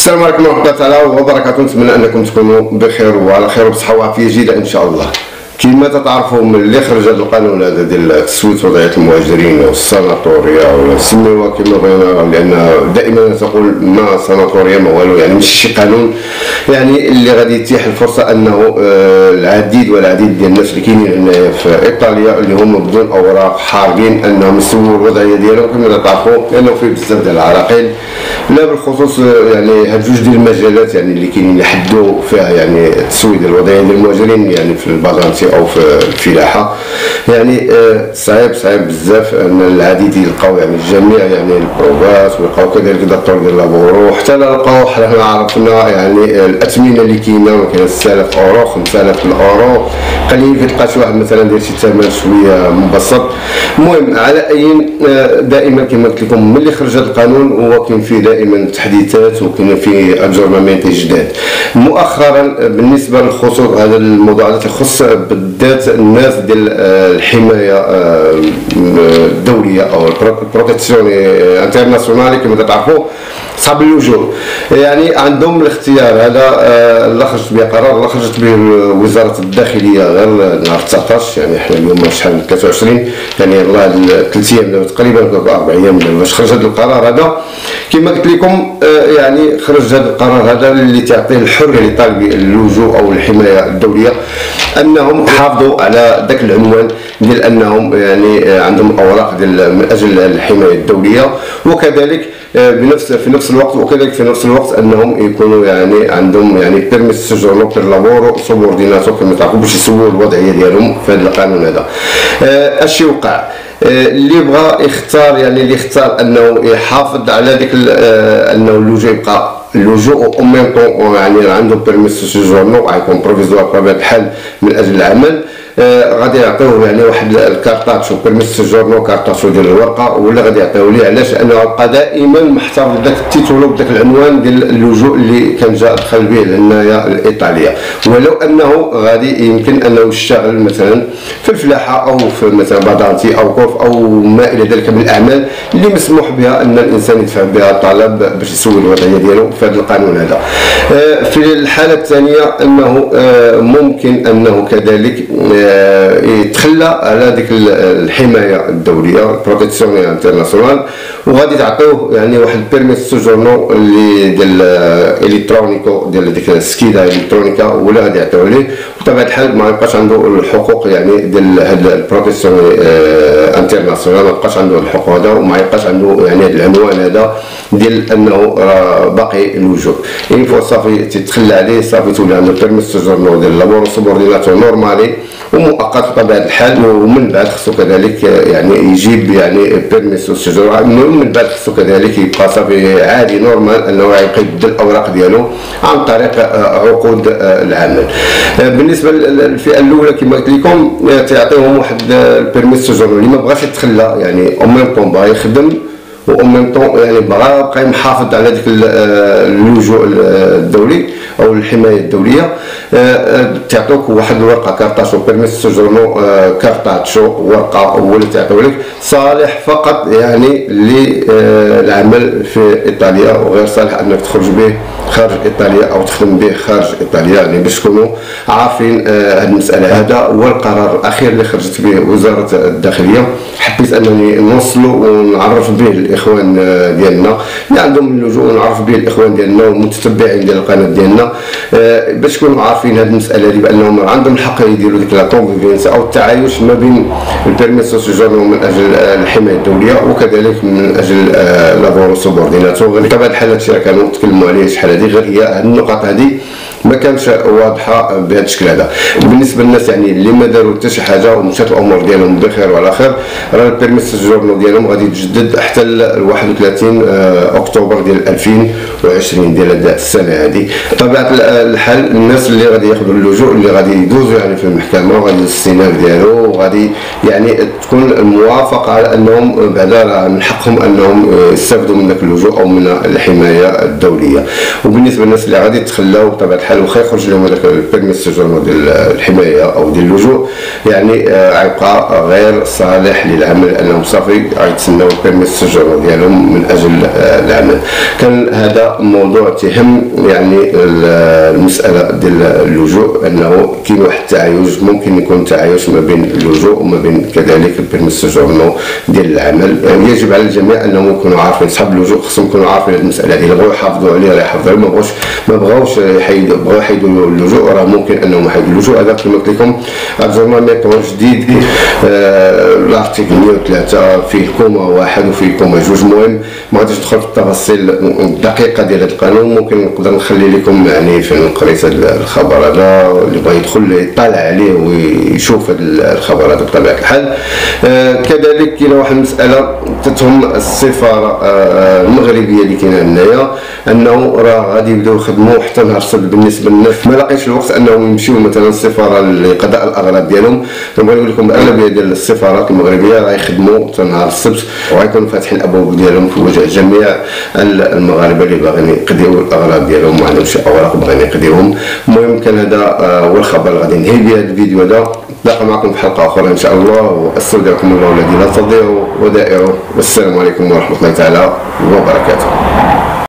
السلام عليكم ورحمة الله تعالى وبركاته. نتمنى انكم تكونوا بخير وعلى خير وبصحة وعافية جيدة ان شاء الله. كما تتعرفوا ملي خرج هذا القانون هذا ديال تسوية وضعية المهاجرين والساناتوريا ولا سميوها كما بغينا، لان دائما تقول ما ساناتوريا ما والو، يعني ماشي شي قانون يعني اللي غادي يتيح الفرصه انه العديد والعديد ديال الناس اللي كاينين هنايا في ايطاليا اللي هما بدون اوراق حارين انهم يسووا الوضعيه ديالهم. كما تعرفوا لانه فيه بزاف ديال العراقيل، لا بالخصوص يعني هاد جوج ديال المجالات يعني اللي كاينين يحدوا فيها يعني تسويد الوضعيه ديال المهاجرين، يعني في البازانتي او في الفلاحه. يعني صعيب بزاف ان العديد يلقاو يعني الجميع يعني البروفات، ويلقاو كذلك الدكتور ديال لابورو، حتى لقاو حنا عرفنا يعني الاثمنه اللي كاينه 6000 اورو 5000 اورو، قليل كتلقى شي واحد مثلا داير شي ثمن شويه مبسط. المهم على اي دائما كما قلت لكم ملي خرج هذا القانون هو كاين فيه دائما تحديثات وكاين فيه اجورنامنت جداد. مؤخرا بالنسبه للخصوص هذا الموضوع اللي يخص بالذات الناس ديال الحمايه الدوليه او البروتيكسيون انترناسيونال كما تعرفوا صعب اللجوء، يعني عندهم الاختيار هذا. اللي خرجت به قرار، اللي خرجت به وزاره الداخليه غير نهار 19، يعني احنا اليوم شحال 23، يعني يلاه 3 ايام تقريبا 4 ايام باش خرج هذا القرار هذا. كما قلت لكم يعني خرج هذا القرار هذا اللي تعطيه الحريه لطالبي اللجوء او الحمايه الدوليه انهم يحافظوا على ذاك العنوان ديال انهم يعني عندهم اوراق ديال من اجل الحمايه الدوليه، وكذلك في نفس الوقت وكذلك في نفس الوقت انهم يكونوا يعني عندهم يعني بيرميس سوجورنو بير لابورو سوبورديناتو كما تعرفوا باش يسووا الوضعيه ديالهم في هذا القانون هذا. اش يوقع اللي بغى يختار، يعني اللي اختار انه يحافظ على ديك انه اللجوء يبقى اللجوء او ميم طون يعني عنده بيرميس سوجورنو غيكون بروفيزوار بطبيعه الحال من اجل العمل، غادي يعطيوه يعني واحد الكارطاتشو بيرميس سوجورنو كارطاتشو ديال الورقه، ولا غادي يعطيوه ليه علاش؟ لانه يبقى دائما محتفظ بداك التيتولو بداك العنوان ديال اللجوء اللي كان جا دخل به لهنايا لايطاليا، ولو انه غادي يمكن انه يشتغل مثلا في الفلاحه او في مثلا بادانتي او كورف او ما الى ذلك من الاعمال اللي مسموح بها ان الانسان يدفع بها الطلب باش يسوي الوضعيه ديالو في هذا القانون هذا. في الحاله الثانيه انه ممكن انه كذلك يتخلى على ديك الحمايه الدوليه البروتيكسيون انترناسيونال، وغادي تعطيوه يعني واحد بيرميس سوجورنو اللي ديال الكترونيكو ديال ديك السكيدا الكترونيكا، ولا غادي يعطيوه ليه بطبيعه الحال ما يبقاش عنده الحقوق يعني ديال هاد البروتيكسيون انترناسيونال، ما يبقاش عنده الحقوق هذا وما يبقاش عنده يعني هذا العنوان هذا ديال انه باقي اللجوء. يعني فوا صافي تتخلى عليه صافي تولي عنده بيرميس سوجورنو ديال لابورو سوبورديناتو نورمالي ومؤقت بطبيعه الحال، ومن بعد خصو كذلك يعني يجيب يعني بيرميس سوجورنو، من بعد خصو كذلك يبقى صافي عادي نورمال انه يبقى يبدل الاوراق ديالو عن طريق عقود العمل. بالنسبه للفئه الاولى كما قلت لكم تعطيهم واحد البيرميس سوجورنو اللي ما بغاش يتخلى يعني او ميم طون بغا يخدم و ميم طون يعني بغا يبقى محافظ على ديك اللجوء الدولي او الحمايه الدوليه، تعطوك واحد الورقه كارطاشو بيرميس سوجورنو كارطاتشو ورقه ولا تعطيو لك صالح فقط يعني للعمل في ايطاليا، وغير صالح انك تخرج به خارج ايطاليا او تخدم به خارج ايطاليا، يعني باش تكونوا عارفين هذه المساله. هذا هو القرار الاخير اللي خرجت به وزاره الداخليه، حبيت انني نوصلوا ونعرف به الاخوان ديالنا اللي عندهم اللجوء ونعرف به الاخوان ديالنا والمتتبعين ديال القناه ديالنا باش تكونوا عارفين هذه المساله هذه بانهم عندهم الحق يديروا ديك لا كونفيفينس او التعايش ما بين البيرميس سوجورنو من اجل الحمايه الدوليه وكذلك من اجل لابورو سوبورديناتو. بطبيعه الحال هادشي كانوا تكلموا عليه شحال هذه، غير هي هذه النقط هذه ما كانش واضحه بهذا الشكل هذا. بالنسبه للناس يعني اللي ما داروا حتى شي حاجه ومشات الامور ديالهم بخير وعلى خير، راه البيرميس سوجورنو ديالهم غادي يتجدد حتى ل 31 اكتوبر ديال 2020 ديال هذه السنه هذه. بطبيعه الحال الناس اللي غادي ياخذوا اللجوء اللي غادي يدوزوا يعني في المحكمه وغادي الاستئناف ديالو وغادي يعني تكون الموافقه على انهم بعدا راه من حقهم انهم يستافدوا من ذاك اللجوء او من الحمايه الدوليه. وبالنسبه للناس اللي غادي يتخلاو بطبيعه الحال الحال واخا يخرج لهم هذاك البيرمي السجون ديال الحمايه او ديال اللجوء، يعني غيبقى غير صالح للعمل، انهم صافي غيتسناو البيرمي السجون ديالهم من اجل العمل. كان هذا موضوع تهم يعني المساله ديال اللجوء، انه كاين واحد التعايش، ممكن يكون تعايش ما بين اللجوء وما بين كذلك البيرمي السجون ديال العمل. يعني يجب على الجميع انهم يكونوا عارفين، صحاب اللجوء خصهم يكونوا عارفين هذه المساله هذه، بغاو يحافظوا عليها راه يحافظوا عليها، ما بغاوش يحيدوا اللجوء، راه ممكن انهم يحيدوا اللجوء. هذا كما قلت لكم زعما ميطور جديد، الارتيكل 103 فيه كوما واحد وفيه كوما جوج. المهم ما غاديش ندخل في التفاصيل الدقيقه ديال هذا القانون، ممكن نقدر نخلي لكم يعني فين قريت هذا الخبر هذا، اللي بغى يدخل يطالع عليه ويشوف هذا الخبر هذا بطبيعه الحال. كذلك كاينه واحد المساله تتهم السفاره المغربيه اللي كاينه هنايا، انه راه غادي يبداو يخدموا حتى نهار السبت بالنسبه للناس ما لاقيش الوقت انهم يمشيو مثلا السفاره لقضاء الاغراض ديالهم. نبغي نقول لكم الاغلبيه ديال السفارات المغربيه غيخدموا حتى نهار السبت، وغيكونوا فاتحين الابواب ديالهم في وجه جميع المغاربه اللي باغيين يقضيو الاغراض ديالهم، ما عندهمش شي اوراق باغيين يقضيوهم. المهم كان هذا هو الخبر اللي غادي ننهي به هذا الفيديو هذا. نتلاقى معكم في حلقه اخرى ان شاء الله، واستودعكم الله الذي لا تضيع ودائعه، والسلام عليكم ورحمه الله تعالى وبركاته.